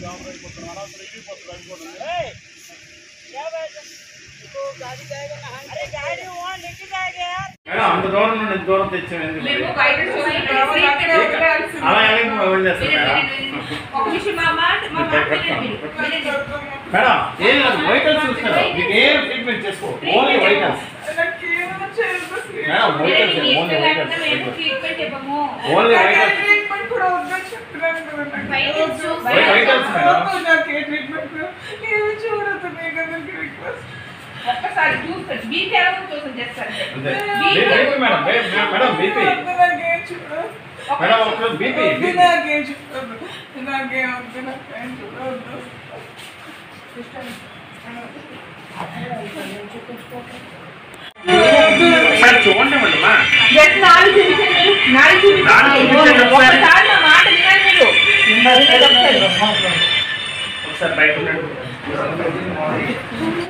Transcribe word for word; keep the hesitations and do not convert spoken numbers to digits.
అంత దూరం నుండి దూరం తెచ్చాం మేడం ఏం లేదు వైటల్స్ చూస్తారు మీకు ఏం ట్రీట్మెంట్ చేసుకో only vitals madam vitals only vitals only vitals vitals ఒక్కసారి చూస్తారు బీపీ ఎలా చూసాను చేస్తారు మేడం మేడం బీపీ మేడం ఒక బీపీ చూడండి ఒకసారి బయట